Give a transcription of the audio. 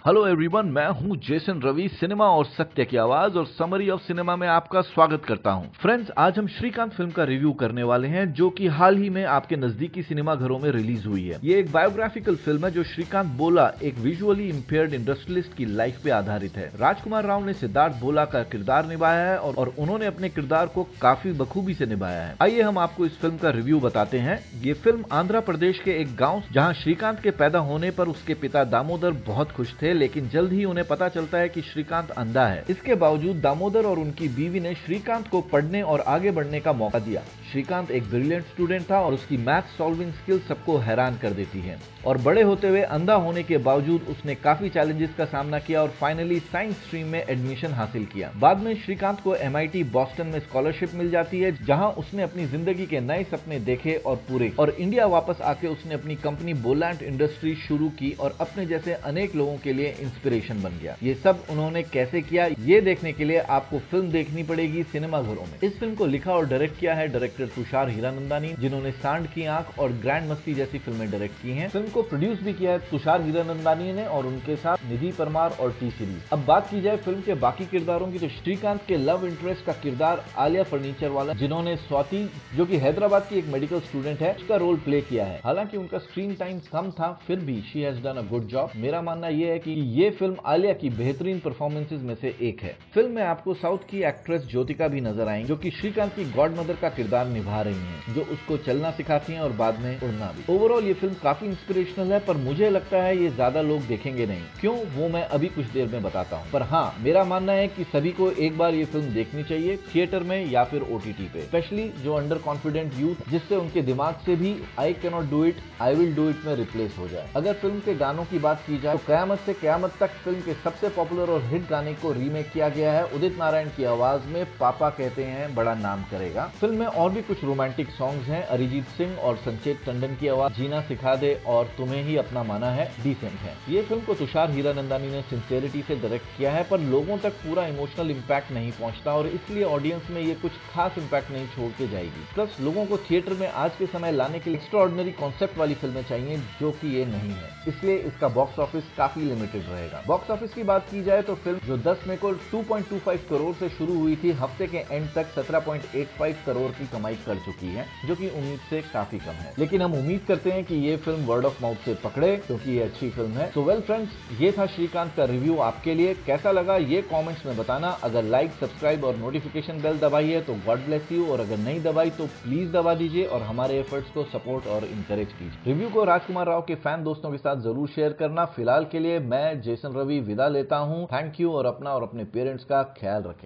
Hello everyone, मैं हूं Jason Ravi, cinema और सत्य की आवाज और समरी ऑफ सिनेमा में आपका स्वागत करता हूं। फ्रेंड्स, आज हम श्रीकांत फिल्म का रिव्यू करने वाले हैं जो कि हाल ही में आपके नजदीकी सिनेमा घरों में रिलीज हुई है। ये एक बायोग्राफिकल फिल्म है जो श्रीकांत बोला, एक विजुअली इम्पेयर्ड इंडस्ट्रियलिस्ट की लाइफ पे आधारित है। राजकुमार राव ने सिद्धार्थ बोला का किरदार निभाया है और उन्होंने अपने किरदार को काफी बखूबी से निभाया है। आइए हम आपको इस फिल्म का रिव्यू बताते हैं। ये फिल्म आंध्र प्रदेश के एक गाँव जहाँ श्रीकांत के पैदा होने पर उसके पिता दामोदर बहुत खुश थे, लेकिन जल्द ही उन्हें पता चलता है कि श्रीकांत अंधा है। इसके बावजूद दामोदर और उनकी बीवी ने श्रीकांत को पढ़ने और आगे बढ़ने का मौका दिया। श्रीकांत एक ब्रिलियंट स्टूडेंट था और उसकी मैथ सॉल्विंग स्किल सबको हैरान कर देती है। और बड़े होते हुए अंधा होने के बावजूद उसने काफी चैलेंजेस का सामना किया और फाइनली साइंस स्ट्रीम में एडमिशन हासिल किया। बाद में श्रीकांत को MIT बॉस्टन में स्कॉलरशिप मिल जाती है, जहां उसने अपनी जिंदगी के नए सपने देखे और पूरे। और इंडिया वापस आके उसने अपनी कंपनी बोलैंड इंडस्ट्री शुरू की और अपने जैसे अनेक लोगों के लिए इंस्पिरेशन बन गया। ये सब उन्होंने कैसे किया, ये देखने के लिए आपको फिल्म देखनी पड़ेगी सिनेमा घरों में। इस फिल्म को लिखा और डायरेक्ट किया है डायरेक्टर तुषार हीरानंदानी, जिन्होंने सांड की आंख और ग्रैंड मस्ती जैसी फिल्में डायरेक्ट की हैं। फिल्म को प्रोड्यूस भी किया है तुषार हीरानंदानी ने और उनके साथ निधि परमार और टी सीरीज। अब बात की जाए फिल्म के बाकी किरदारों की, तो श्रीकांत के लव इंटरेस्ट का किरदार आलिया फर्नीचर वाला, जिन्होंने स्वाति, जो कि हैदराबाद की एक मेडिकल स्टूडेंट है, उसका रोल प्ले किया है। हालांकि उनका स्क्रीन टाइम कम था, फिर भी she has done a good job. मेरा मानना यह है कि ये फिल्म आलिया की बेहतरीन परफॉर्मेंसेज में से एक है। फिल्म में आपको साउथ की एक्ट्रेस ज्योतिका भी नजर आएंगी, जो कि श्रीकांत की गॉड मदर का किरदार निभा रही हैं, जो उसको चलना सिखाती हैं और बाद में उड़ना भी। ओवरऑल ये फिल्म काफी इंस्पिरेशनल है, पर मुझे लगता है ये ज्यादा लोग देखेंगे नहीं। क्यों, वो मैं अभी कुछ देर में बताता हूँ। पर हाँ, मेरा मानना है कि सभी को एक बार ये फिल्म देखनी चाहिए, थिएटर में या फिर OTT पे। स्पेशली जो अंडर कॉन्फिडेंट यूथ, जिससे उनके दिमाग से भी I cannot do it, I will do it में रिप्लेस हो जाए। अगर फिल्म के गानों की बात की जाए तो कयामत से कयामत तक फिल्म के सबसे पॉपुलर और हिट गाने को रीमेक किया गया है उदित नारायण की आवाज में। पापा कहते हैं बड़ा नाम करेगा। फिल्म में और भी कुछ रोमांटिक सॉन्ग्स हैं। अरिजीत सिंह और संचेत टंडन की आवाज जीना सिखा दे और तुम्हें ही अपना माना है डिसेंट है। ये फिल्म को तुषार हीरानंदानी ने सिंसियरिटी से डायरेक्ट किया है, पर लोगों तक पूरा इमोशनल इम्पैक्ट नहीं पहुंचता और इसलिए ऑडियंस में ये कुछ खास इम्पैक्ट नहीं छोड़ के जाएगी। प्लस लोगों को थिएटर में आज के समय लाने के लिए एक्स्ट्राऑर्डिनरी कॉन्सेप्ट वाली फिल्में चाहिए, जो कि ये नहीं है। इसलिए इसका बॉक्स ऑफिस काफी लिमिटेड रहेगा। बॉक्स ऑफिस की बात की जाए तो फिल्म जो 10 मई को 2.25 करोड़ से शुरू हुई थी, हफ्ते के एंड तक 17.85 करोड़ की कमाई कर चुकी है, जो कि उम्मीद से काफी कम है। लेकिन हम उम्मीद करते हैं कि ये फिल्म वर्ड ऑफ माउथ से पकड़े, क्योंकि ये अच्छी फिल्म है। तो वेल फ्रेंड्स, ये था श्रीकांत का रिव्यू। आपके लिए कैसा लगा ये कमेंट्स में बताना। अगर लाइक, सब्सक्राइब और नोटिफिकेशन बेल दबाई है तो गॉड ब्लेस यू, और अगर नहीं दबाई तो प्लीज दबा दीजिए और हमारे एफर्ट्स को सपोर्ट और इंकरेज कीजिए। रिव्यू को राजकुमार राव के फैन दोस्तों के साथ जरूर शेयर करना। फिलहाल के लिए मैं जेसन रवि विदा लेता हूँ। थैंक यू और अपना और अपने पेरेंट्स का ख्याल रखें।